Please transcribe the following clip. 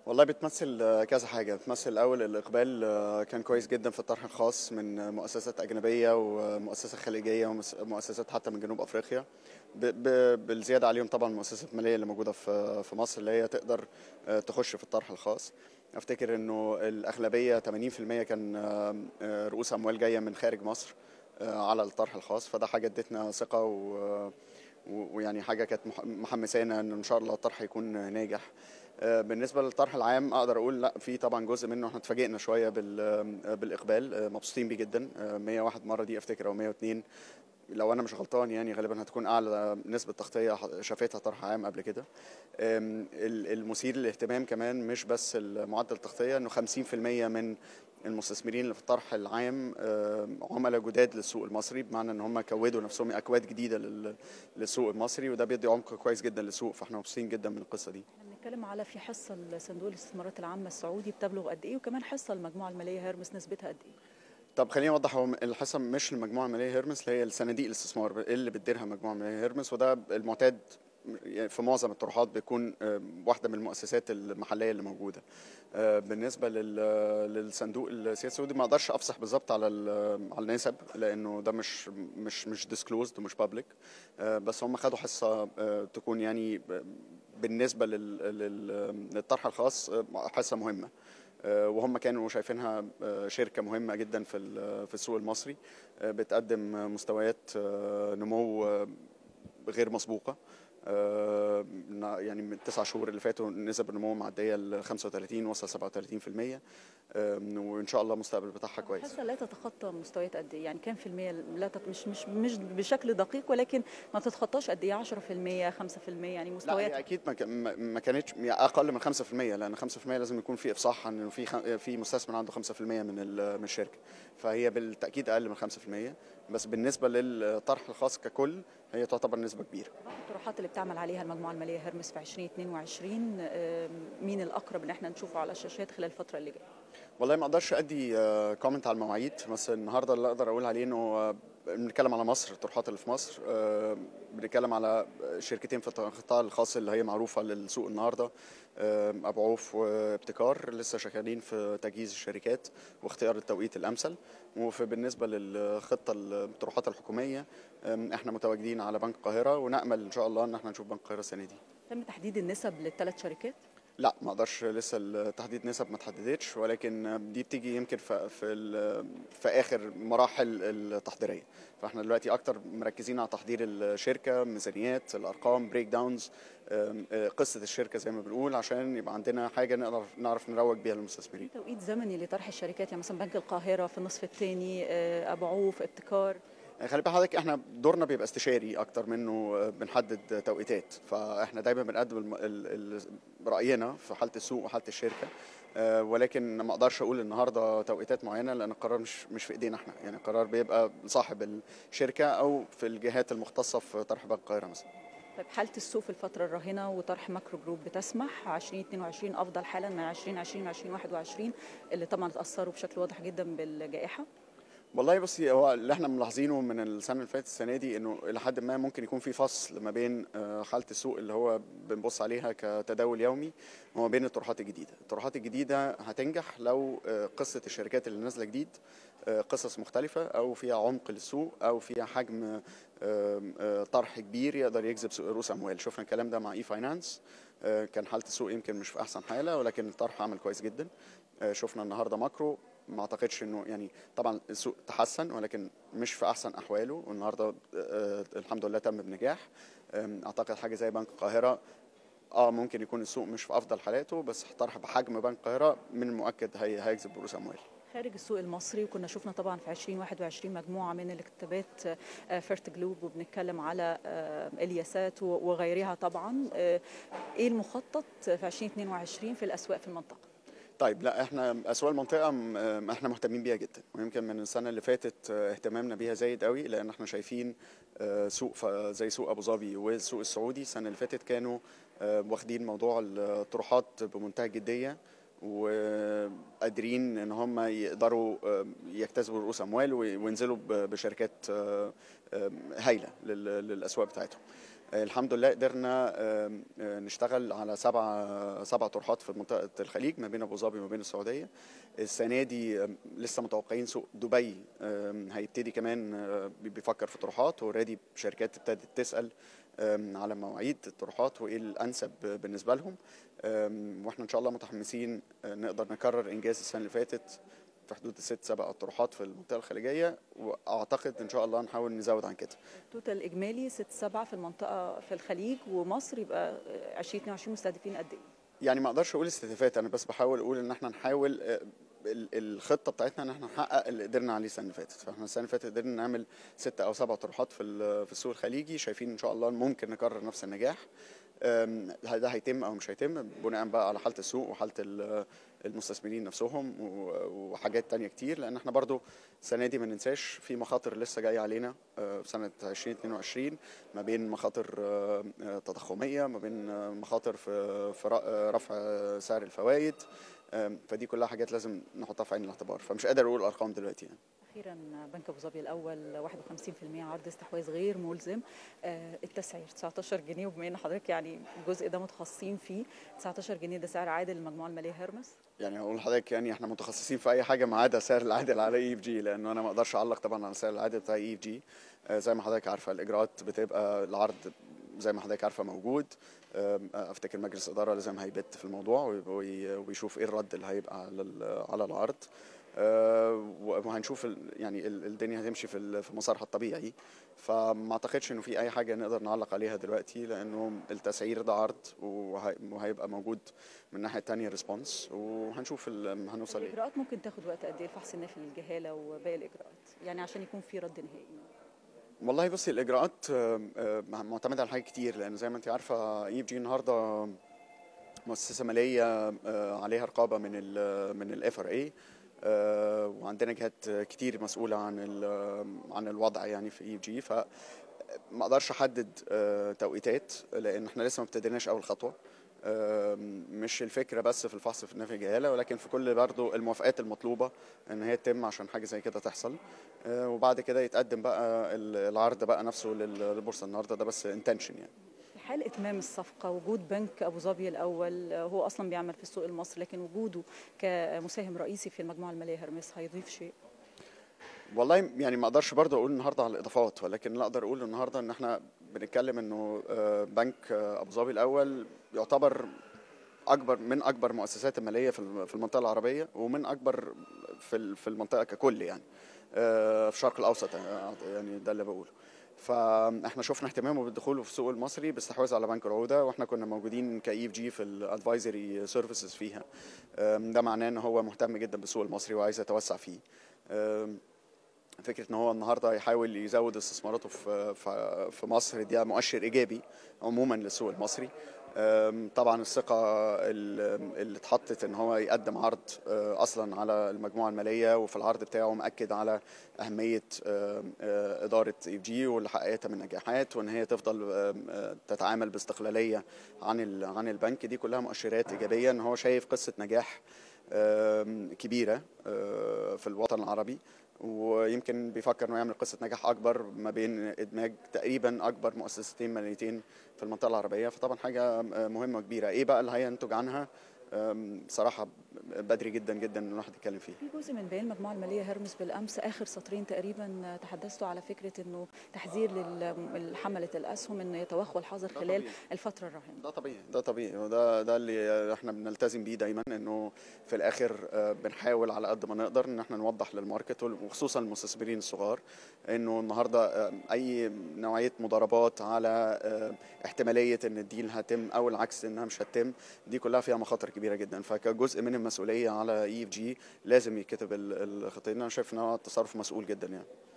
والله بتمثل كذا حاجة. بتمثل الأول الإقبال كان كويس جدا في الطرح الخاص من مؤسسات أجنبية ومؤسسات خليجية ومؤسسات حتى من جنوب أفريقيا. بالزيادة عليهم طبعا المؤسسات المالية اللي موجودة في مصر اللي هي تقدر تخش في الطرح الخاص. أفتكر إنه الأغلبية 80% كان رؤوس أموال جاية من خارج مصر على الطرح الخاص، فده حاجة ادتنا ثقة ويعني حاجة كانت محمسانا إن شاء الله الطرح يكون ناجح. بالنسبه للطرح العام اقدر اقول لا، في طبعا جزء منه احنا اتفاجئنا شويه بالاقبال، مبسوطين بيه جدا. 101 مره دي افتكر او 102 لو انا مش غلطان، يعني غالبا هتكون اعلى نسبه تغطيه شافتها طرح عام قبل كده. المثير للاهتمام كمان مش بس معدل التغطيه، انه 50% من المستثمرين اللي في الطرح العام عملاء جداد للسوق المصري، بمعنى ان هم كودوا نفسهم اكواد جديده للسوق المصري، وده بيدي عمق كويس جدا للسوق، فاحنا مبسوطين جدا من القصه دي. احنا بنتكلم على في حصه لصندوق الاستثمارات العامه السعودي بتبلغ قد ايه، وكمان حصه المجموعه الماليه هيرمس نسبتها قد ايه؟ طب خليني اوضح، هو الحصه مش المجموعه الماليه هيرمس، اللي هي الصناديق الاستثمار اللي بتديرها المجموعه الماليه هيرمس، وده المعتاد في معظم الطروحات بيكون واحده من المؤسسات المحليه اللي موجوده. بالنسبه للصندوق السياسي السعودي ما اقدرش افصح بالظبط على النسب، لانه ده مش ديسكلوزد ومش بابليك. بس هم خدوا حصه تكون يعني بالنسبه للطرح الخاص حصه مهمه، وهم كانوا شايفينها شركة مهمة جدا في السوق المصري، بتقدم مستويات نمو غير مسبوقة. يعني من ال9 شهور اللي فاتوا نسب النمو معدية ل 35 وصل 37%، وإن شاء الله المستقبل بتاعها كويس. الحصه لا تتخطى مستويات قد ايه؟ يعني كام في المية؟ لا مش بشكل دقيق، ولكن ما تتخطاش قد ايه؟ 10%، 5%، يعني لا، مستويات. هي اكيد ما كانتش يعني اقل من 5%، لان 5% لازم يكون في افصاح عن انه في مستثمر عنده 5% من الشركه، فهي بالتاكيد اقل من 5%. بس بالنسبه للطرح الخاص ككل هي تعتبر نسبه كبيره. الطروحات اللي بتعمل عليها المجموعه الماليه هيرمس في 2022، مين الاقرب ان احنا نشوفه على الشاشات خلال الفتره اللي جايه؟ والله ما اقدرش ادي كومنت على المواعيد، بس النهارده اللي اقدر اقول عليه انه بنتكلم على مصر، الطروحات اللي في مصر بنتكلم على شركتين في القطاع الخاص اللي هي معروفه للسوق النهارده، ابو عوف وابتكار، لسه شغالين في تجهيز الشركات واختيار التوقيت الامثل. وبالنسبه للخطه الطروحات الحكوميه احنا متواجدين على بنك القاهره، ونامل ان شاء الله ان احنا نشوف بنك القاهره السنه دي. تم تحديد النسب للثلاث شركات؟ لا، ما اقدرش لسه تحديد نسب ما تحددتش، ولكن دي بتيجي يمكن في اخر مراحل التحضيريه. فاحنا دلوقتي اكتر مركزين على تحضير الشركه، ميزانيات، الارقام، بريك داونز، قصه الشركه زي ما بنقول، عشان يبقى عندنا حاجه نعرف نروج بيها للمستثمرين. توقيت زمني لطرح الشركات؟ يعني مثلا بنك القاهره في النصف الثاني، ابو عوف، ابتكار. خلي بال حضرتك، احنا دورنا بيبقى استشاري اكتر منه بنحدد توقيتات، فاحنا دايما بنقدم راينا في حاله السوق وحاله الشركه، ولكن ما اقدرش اقول النهارده توقيتات معينه، لان القرار مش في ايدينا احنا، يعني القرار بيبقى صاحب الشركه او في الجهات المختصه في طرح بنك القاهره مثلا. طيب حالة السوق في الفترة الراهنة وطرح ماكرو جروب بتسمح 2022 أفضل حالا من 2020 و2021 اللي طبعا اتأثروا بشكل واضح جدا بالجائحة؟ والله بصي، هو اللي احنا ملاحظينه من السنه اللي فاتت السنه دي انه الى حد ما ممكن يكون في فصل ما بين حاله السوق اللي هو بنبص عليها كتداول يومي وما بين الطروحات الجديده. الطروحات الجديده هتنجح لو قصه الشركات اللي نازله جديد قصص مختلفه، او فيها عمق للسوق، او فيها حجم طرح كبير يقدر يجذب رؤوس اموال. شفنا الكلام ده مع اي فاينانس، كان حاله السوق يمكن مش في احسن حاله، ولكن الطرح عمل كويس جدا. شفنا النهارده ماكرو، ما اعتقدش انه يعني طبعا السوق تحسن ولكن مش في احسن احواله، والنهارده الحمد لله تم بنجاح. اعتقد حاجه زي بنك القاهره ممكن يكون السوق مش في افضل حالاته، بس طرح بحجم بنك القاهره من المؤكد هيجذب رؤوس اموال. خارج السوق المصري، وكنا شفنا طبعا في 2021 مجموعة من الاكتتابات، فيرت جلوب، وبنتكلم على الياسات وغيرها طبعا. ايه المخطط في 2022 في الأسواق في المنطقة؟ طيب، لا، احنا اسواق المنطقه احنا مهتمين بيها جدا، ويمكن من السنه اللي فاتت اهتمامنا بيها زايد قوي، لان احنا شايفين سوق زي سوق ابو ظبي والسوق السعودي السنه اللي فاتت كانوا واخدين موضوع الطروحات بمنتهى الجديه، وقادرين ان هم يقدروا يجتذبوا رؤوس اموال وينزلوا بشركات هايله للاسواق بتاعتهم. الحمد لله قدرنا نشتغل على سبع طروحات في منطقة الخليج ما بين أبو ظبي وما بين السعودية. السنة دي لسه متوقعين سوق دبي هيبتدي كمان بيفكر في طروحات، اوريدي شركات ابتدت تسأل على مواعيد الطروحات وايه الانسب بالنسبه لهم. واحنا ان شاء الله متحمسين نقدر نكرر انجاز السنه اللي فاتت في حدود 6-7 طروحات في المنطقه الخليجيه، واعتقد ان شاء الله نحاول نزود عن كده. التوتال اجمالي 6-7 في المنطقه في الخليج ومصر، يبقى 2022 مستهدفين قد ايه؟ يعني ما اقدرش اقول استهدافات، انا بس بحاول اقول ان احنا نحاول الخطه بتاعتنا ان احنا نحقق اللي قدرنا عليه السنه اللي فاتت. فاحنا السنه اللي فاتت قدرنا نعمل 6 أو 7 طروحات في السوق الخليجي، شايفين ان شاء الله ممكن نكرر نفس النجاح. ده هيتم او مش هيتم بناء بقى على حاله السوق وحاله المستثمرين نفسهم وحاجات تانية كتير، لان احنا برضو السنه دي ما ننساش في مخاطر لسه جايه علينا في سنه 2022، ما بين مخاطر تضخميه، ما بين مخاطر في رفع سعر الفوائد. فدي كلها حاجات لازم نحطها في عين الاعتبار، فمش قادر اقول ارقام دلوقتي يعني. اخيرا بنك ابو ظبي الاول 51% عرض استحواذ غير ملزم، التسعير 19 جنيه، وبما ان حضرتك يعني الجزء ده متخصصين فيه، 19 جنيه ده سعر عادل للمجموعه الماليه هيرمس؟ يعني هقول لحضرتك يعني احنا متخصصين في اي حاجه ما عدا سعر العادل على اي اف جي، لانه انا ما اقدرش اعلق طبعا على سعر العادل بتاع اي اف جي. زي ما حضرتك عارفه الاجراءات بتبقى العرض زي ما حضرتك عارفه موجود. افتكر مجلس الاداره لازم هيبت في الموضوع ويشوف ايه الرد اللي هيبقى على العرض، وهنشوف يعني الدنيا هتمشي في مسارها الطبيعي. فما اعتقدش انه في اي حاجه نقدر نعلق عليها دلوقتي، لانه التسعير ده عرض وهيبقى موجود من الناحيه الثانيه ريسبونس، وهنشوف هنوصل ايه. الاجراءات ممكن تاخد وقت قد ايه؟ الفحص النافي للجهاله وباقي الاجراءات يعني عشان يكون في رد نهائي؟ والله بصي الاجراءات معتمده على حاجات كتير، لان زي ما انت عارفه اي اف جي النهارده مؤسسه ماليه عليها رقابه من الاف ار اي، وعندنا جهات كتير مسؤوله عن الوضع يعني في اي اف جي. فما اقدرش احدد توقيتات لان احنا لسه ما ابتديناش اول خطوه. مش الفكره بس في الفحص في نفي الجهاله، ولكن في كل برضو الموافقات المطلوبه ان هي تتم عشان حاجه زي كده تحصل، وبعد كده يتقدم بقى العرض بقى نفسه للبورصه. النهارده ده بس انتنشن يعني. في حال اتمام الصفقه، وجود بنك ابو ظبي الاول هو اصلا بيعمل في السوق المصري، لكن وجوده كمساهم رئيسي في المجموعه الماليه هيرمس هيضيف شيء؟ والله يعني ما اقدرش برضه اقول النهارده على الاضافات، ولكن اللي اقدر اقول النهارده ان احنا بنتكلم انه بنك ابو ظبي الاول يعتبر من اكبر المؤسسات الماليه في المنطقه العربيه، ومن اكبر في المنطقه ككل يعني في الشرق الاوسط يعني ده اللي بقوله. فاحنا شفنا اهتمامه بالدخول في السوق المصري باستحواذ على بنك العودة، واحنا كنا موجودين كاي اف جي في الادفايزري سيرفيسز فيها. ده معناه ان هو مهتم جدا بالسوق المصري وعايز يتوسع فيه. فكره ان هو النهارده يحاول يزود استثماراته في مصر دي مؤشر ايجابي عموما للسوق المصري. طبعا الثقه اللي اتحطت ان هو يقدم عرض اصلا على المجموعه الماليه، وفي العرض بتاعه مأكد على اهميه اداره اي جي واللي حققتها من نجاحات، وان هي تفضل تتعامل باستقلاليه عن البنك. دي كلها مؤشرات ايجابيه ان هو شايف قصه نجاح كبيره في الوطن العربي، ويمكن بيفكر انه يعمل قصه نجاح اكبر ما بين ادماج تقريبا اكبر مؤسستين ماليتين في المنطقه العربيه. فطبعا حاجه مهمه وكبيره. ايه بقى اللي هينتج عنها؟ صراحه بدري جدا جدا ان الواحد يتكلم فيه. في جزء من بيان المجموعه الماليه هيرمس بالامس اخر سطرين تقريبا تحدثتوا على فكره انه تحذير لحمله الاسهم انه يتوخوا الحذر خلال الفتره الراهنه. ده طبيعي وده اللي احنا بنلتزم بيه دايما، انه في الاخر بنحاول على قد ما نقدر ان احنا نوضح للماركت وخصوصا المستثمرين الصغار انه النهارده اي نوعيه مضاربات على احتماليه ان الديل هتم او العكس انها مش هتتم، دي كلها فيها مخاطر كبيره جدا. فكجزء من المسؤوليه على اي اف جي لازم يتكتب الخطين. انا شايف ان هو تصرف مسؤول جدا يعني.